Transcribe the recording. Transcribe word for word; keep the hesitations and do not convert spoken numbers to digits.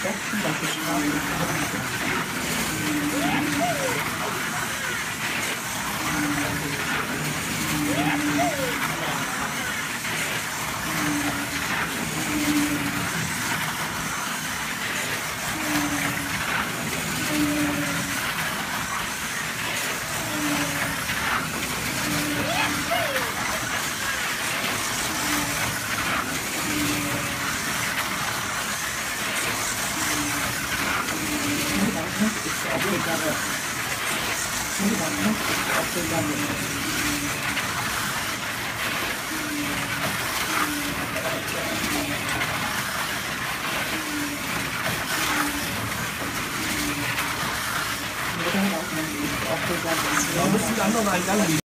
Jackson, das ist Da müssen die anderen einen Gang liegen.